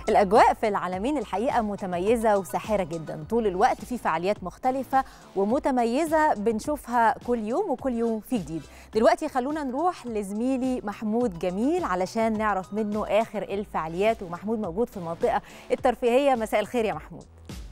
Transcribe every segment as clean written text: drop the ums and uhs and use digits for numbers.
الأجواء في العلمين الحقيقة متميزة وساحرة جدا، طول الوقت في فعاليات مختلفة ومتميزة بنشوفها كل يوم وكل يوم في جديد. دلوقتي خلونا نروح لزميلي محمود جميل علشان نعرف منه آخر الفعاليات، ومحمود موجود في المنطقة الترفيهية. مساء الخير يا محمود.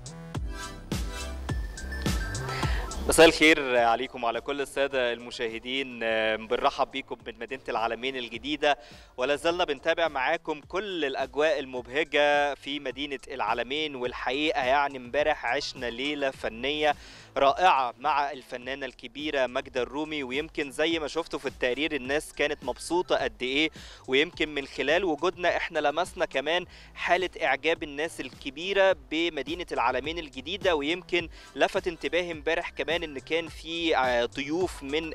مساء الخير عليكم وعلى كل السادة المشاهدين، بنرحب بيكم من مدينة العلمين الجديدة، ولا زلنا بنتابع معاكم كل الأجواء المبهجة في مدينة العلمين. والحقيقة يعني امبارح عشنا ليلة فنية رائعة مع الفنانة الكبيرة ماجدة الرومي، ويمكن زي ما شفتوا في التقرير الناس كانت مبسوطة قد ايه، ويمكن من خلال وجودنا احنا لمسنا كمان حالة اعجاب الناس الكبيرة بمدينة العلمين الجديدة. ويمكن لفت انتباهي امبارح كمان ان كان في ضيوف من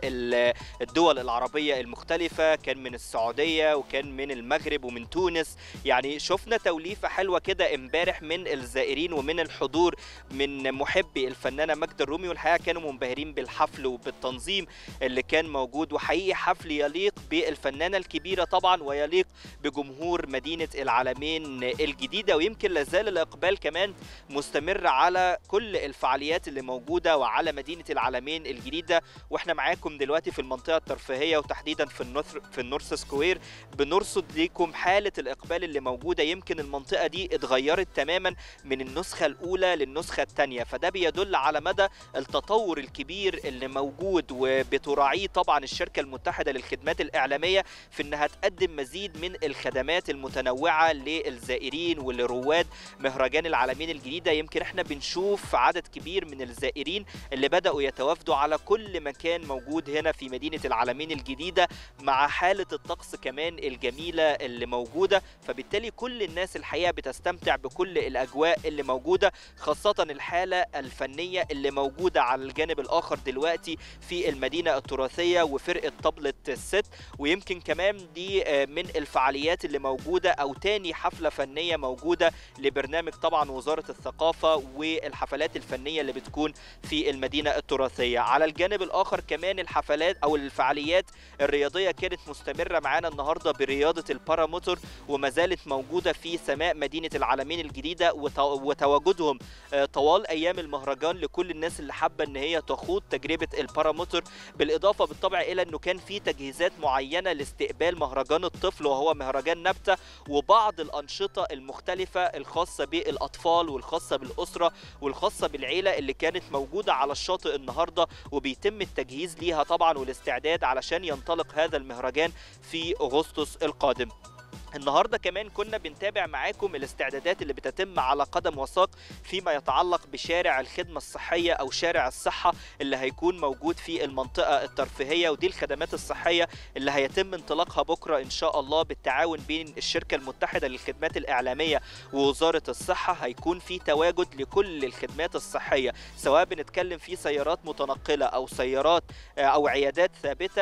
الدول العربية المختلفة، كان من السعودية وكان من المغرب ومن تونس. يعني شفنا توليفة حلوة كده امبارح من الزائرين ومن الحضور من محبي الفنانة ماجدة الرومي، والحقيقة كانوا منبهرين بالحفل وبالتنظيم اللي كان موجود، وحقيقي حفل يليق بالفنانة الكبيرة طبعا ويليق بجمهور مدينة العلمين الجديدة. ويمكن لازال الإقبال كمان مستمر على كل الفعاليات اللي موجودة وعلى مدينة العلمين الجديدة. واحنا معاكم دلوقتي في المنطقة الترفيهية وتحديدا في النورث سكوير، بنرصد لكم حالة الإقبال اللي موجودة. يمكن المنطقة دي اتغيرت تماما من النسخة الأولى للنسخة الثانية، فده بيدل على مدى التطور الكبير اللي موجود وبتراعيه طبعا الشركة المتحدة للخدمات الإعلامية في انها تقدم مزيد من الخدمات المتنوعة للزائرين ولرواد مهرجان العلمين الجديدة. يمكن احنا بنشوف عدد كبير من الزائرين اللي بدأوا يتوافدوا على كل مكان موجود هنا في مدينة العلمين الجديدة، مع حالة الطقس كمان الجميلة اللي موجودة. فبالتالي كل الناس الحقيقة بتستمتع بكل الأجواء اللي موجودة، خاصة الحالة الفنية اللي موجودة على الجانب الآخر دلوقتي في المدينة التراثية وفرقة طبلة الست. ويمكن كمان دي من الفعاليات اللي موجودة أو تاني حفلة فنية موجودة لبرنامج طبعا وزارة الثقافة والحفلات الفنية اللي بتكون في المدينة التراثية. على الجانب الآخر كمان الحفلات أو الفعاليات الرياضية كانت مستمرة معانا النهاردة برياضة الباراموتور، وما زالت موجودة في سماء مدينة العلمين الجديدة، وتواجدهم طوال أيام المهرجان لكل الناس اللي حابة ان هي تخوض تجربة الباراموتور. بالإضافة بالطبع إلى أنه كان في تجهيزات معينة لاستقبال مهرجان الطفل وهو مهرجان نبتة، وبعض الأنشطة المختلفة الخاصة بالأطفال والخاصة بالأسرة والخاصة بالعيلة اللي كانت موجودة على الشاطئ النهاردة، وبيتم التجهيز ليها طبعا والاستعداد علشان ينطلق هذا المهرجان في أغسطس القادم. النهاردة كمان كنا بنتابع معاكم الاستعدادات اللي بتتم على قدم وساق فيما يتعلق بشارع الخدمة الصحية أو شارع الصحة اللي هيكون موجود في المنطقة الترفيهية. ودي الخدمات الصحية اللي هيتم انطلاقها بكرة إن شاء الله بالتعاون بين الشركة المتحدة للخدمات الإعلامية ووزارة الصحة. هيكون في تواجد لكل الخدمات الصحية، سواء بنتكلم في سيارات متنقلة أو سيارات أو عيادات ثابتة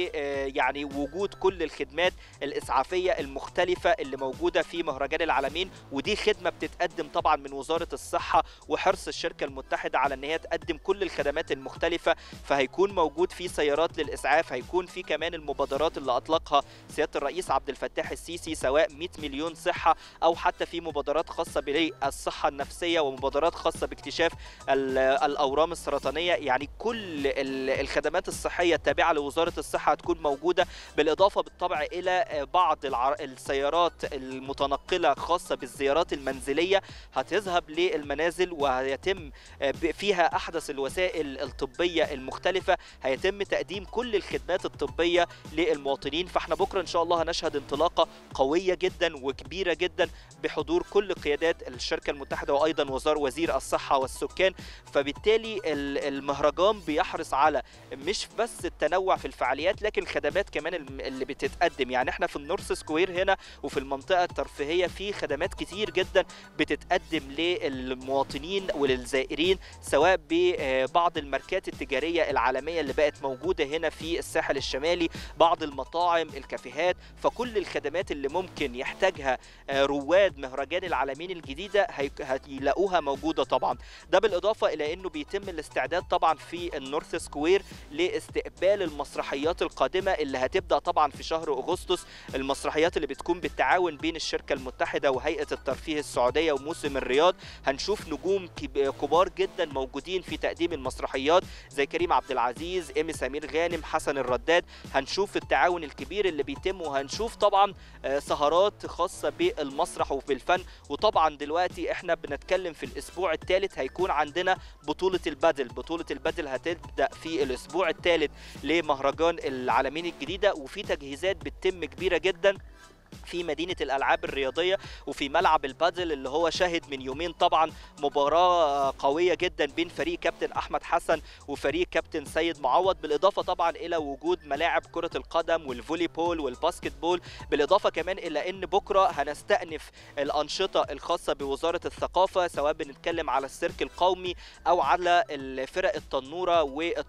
يعني وجود كل الخدمات الإسعافية المختلفة اللي موجودة في مهرجان العلمين. ودي خدمة بتتقدم طبعا من وزارة الصحة وحرص الشركة المتحدة على ان هي تقدم كل الخدمات المختلفة. فهيكون موجود في سيارات للإسعاف، هيكون في كمان المبادرات اللي أطلقها سيادة الرئيس عبد الفتاح السيسي، سواء 100 مليون صحة أو حتى في مبادرات خاصة بالصحة النفسية ومبادرات خاصة باكتشاف الأورام السرطانية. يعني كل الخدمات الصحية التابعة لوزارة الصحة هتكون موجودة، بالإضافة بالطبع إلى بعض السيارات المتنقلة خاصة بالزيارات المنزلية هتذهب للمنازل وهيتم فيها أحدث الوسائل الطبية المختلفة، هيتم تقديم كل الخدمات الطبية للمواطنين. فاحنا بكرة إن شاء الله هنشهد انطلاقة قوية جدا وكبيرة جدا بحضور كل قيادات الشركة المتحدة وأيضا وزير الصحة والسكان. فبالتالي المهرجان بيحرص على مش بس التنوع في الفعاليات لكن الخدمات كمان اللي بتتقدم. يعني احنا في النورث سكوير هنا وفي المنطقة الترفيهية في خدمات كتير جدا بتتقدم للمواطنين وللزائرين، سواء ببعض الماركات التجارية العالمية اللي بقت موجودة هنا في الساحل الشمالي، بعض المطاعم، الكافيهات. فكل الخدمات اللي ممكن يحتاجها رواد مهرجان العلمين الجديدة هيلاقوها موجودة طبعا. ده بالإضافة إلى أنه بيتم الاستعداد طبعا في النورث سكوير لاستقبال المسرحيات القادمة اللي هتبدأ طبعا في شهر أغسطس. المسرحيات اللي هتكون بالتعاون بين الشركة المتحدة وهيئة الترفيه السعودية وموسم الرياض. هنشوف نجوم كبار جدا موجودين في تقديم المسرحيات زي كريم عبد العزيز، إيمي سمير غانم، حسن الرداد. هنشوف التعاون الكبير اللي بيتم، وهنشوف طبعا سهرات خاصة بالمسرح وبالفن. وطبعا دلوقتي احنا بنتكلم في الأسبوع الثالث هيكون عندنا بطولة البادل هتبدأ في الأسبوع الثالث لمهرجان العالمين الجديدة، وفي تجهيزات بتتم كبيرة جدا في مدينة الألعاب الرياضية وفي ملعب البادل اللي هو شهد من يومين طبعا مباراة قوية جدا بين فريق كابتن أحمد حسن وفريق كابتن سيد معوض، بالإضافة طبعا إلى وجود ملاعب كرة القدم والفولي بول والباسكت بول، بالإضافة كمان إلى أن بكرة هنستأنف الأنشطة الخاصة بوزارة الثقافة، سواء بنتكلم على السيرك القومي أو على الفرق التنورة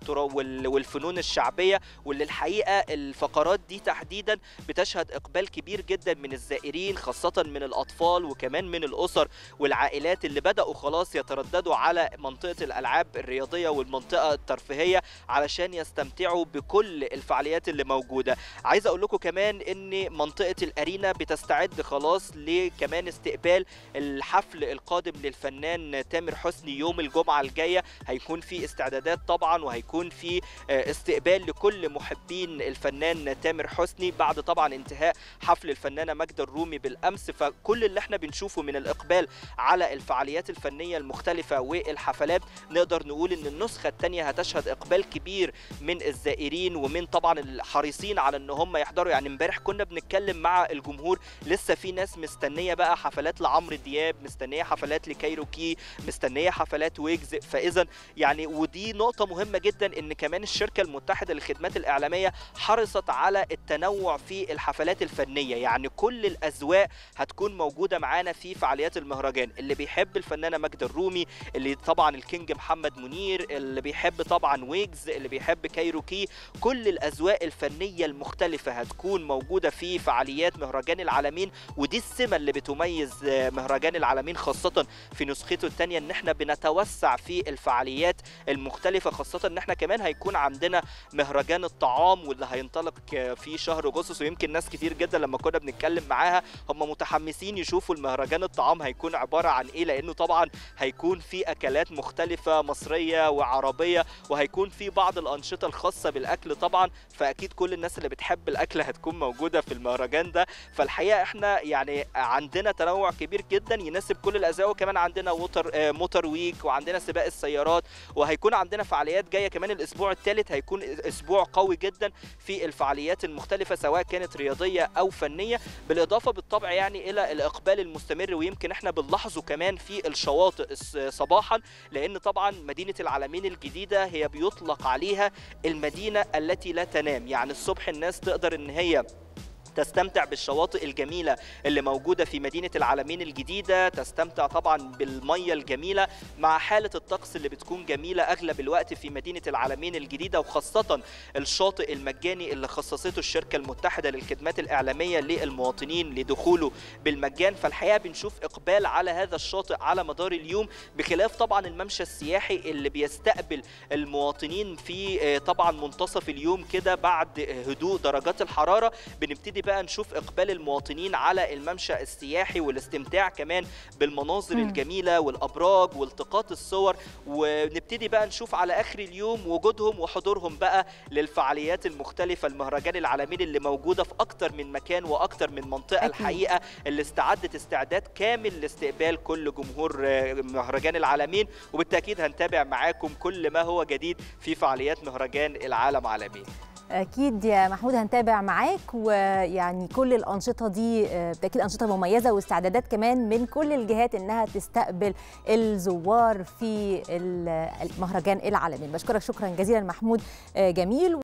والفنون الشعبية، واللي الحقيقة الفقرات دي تحديدا بتشهد إقبال كبير جدا من الزائرين، خاصة من الأطفال وكمان من الأسر والعائلات اللي بدأوا خلاص يترددوا على منطقة الألعاب الرياضية والمنطقة الترفيهية علشان يستمتعوا بكل الفعاليات اللي موجودة. عايز أقول لكم كمان إن منطقة الأرينا بتستعد خلاص لكمان استقبال الحفل القادم للفنان تامر حسني يوم الجمعة الجاية. هيكون في استعدادات طبعا، وهيكون في استقبال لكل محبين الفنان تامر حسني بعد طبعا انتهاء حفل الفنانة ماجدة الرومي بالأمس. فكل اللي احنا بنشوفه من الإقبال على الفعاليات الفنية المختلفة والحفلات نقدر نقول إن النسخة الثانية هتشهد إقبال كبير من الزائرين ومن طبعا الحريصين على إن هم يحضروا. يعني امبارح كنا بنتكلم مع الجمهور، لسه في ناس مستنية بقى حفلات لعمرو دياب، مستنية حفلات لكايروكي، مستنية حفلات ويجز. فإذا يعني ودي نقطة مهمة جدا إن كمان الشركة المتحدة للخدمات الإعلامية حرصت على التنوع في الحفلات الفنية، يعني كل الأذواق هتكون موجودة معانا في فعاليات المهرجان. اللي بيحب الفنانة ماجدة الرومي، اللي طبعا الكينج محمد منير، اللي بيحب طبعا ويجز، اللي بيحب كايروكي، كل الأذواق الفنية المختلفة هتكون موجودة في فعاليات مهرجان العالمين. ودي السمة اللي بتميز مهرجان العالمين خاصة في نسخته الثانية، ان احنا بنتوسع في الفعاليات المختلفة، خاصة ان احنا كمان هيكون عندنا مهرجان الطعام واللي هينطلق في شهر أغسطس. ويمكن ناس كتير جدا لما كنا بنتكلم معاها هم متحمسين يشوفوا المهرجان الطعام هيكون عبارة عن ايه، لانه طبعا هيكون في اكلات مختلفة مصرية وعربية، وهيكون في بعض الانشطة الخاصة بالاكل طبعا. فاكيد كل الناس اللي بتحب الاكل هتكون موجودة في المهرجان ده. فالحقيقة احنا يعني عندنا تنوع كبير جدا يناسب كل الاذواق، وكمان عندنا موتور ويك، وعندنا سباق السيارات، وهيكون عندنا فعاليات جاية كمان. الاسبوع الثالث هيكون اسبوع قوي جدا في الفعاليات المختلفة سواء كانت رياضية او فنية، بالاضافة بالطبع يعني الى الاقبال المستمر. ويمكن احنا بنلاحظه كمان في الشواطئ صباحا، لان طبعا مدينة العالمين الجديدة هي بيطلق عليها المدينة التي لا تنام. يعني الصبح الناس تقدر ان هي تستمتع بالشواطئ الجميلة اللي موجودة في مدينة العالمين الجديدة، تستمتع طبعا بالمية الجميلة مع حالة الطقس اللي بتكون جميلة أغلب الوقت في مدينة العالمين الجديدة، وخاصة الشاطئ المجاني اللي خصصته الشركة المتحدة للخدمات الإعلامية للمواطنين لدخوله بالمجان. فالحقيقة بنشوف إقبال على هذا الشاطئ على مدار اليوم، بخلاف طبعا الممشى السياحي اللي بيستقبل المواطنين في طبعا منتصف اليوم كده بعد هدوء درجات الحرارة. بنبتدي بقى نشوف إقبال المواطنين على الممشى السياحي والاستمتاع كمان بالمناظر الجميلة والأبراج والتقاط الصور، ونبتدي بقى نشوف على آخر اليوم وجودهم وحضورهم بقى للفعاليات المختلفة المهرجان العالمين اللي موجودة في أكتر من مكان وأكتر من منطقة. الحقيقة اللي استعدت استعداد كامل لاستقبال كل جمهور مهرجان العالمين، وبالتأكيد هنتابع معاكم كل ما هو جديد في فعاليات مهرجان العالم عالمين. أكيد يا محمود هنتابع معاك، ويعني كل الأنشطة دي بالتأكيد أنشطة مميزة واستعدادات كمان من كل الجهات إنها تستقبل الزوار في المهرجان العالمين. بشكرك شكرا جزيلا محمود جميل.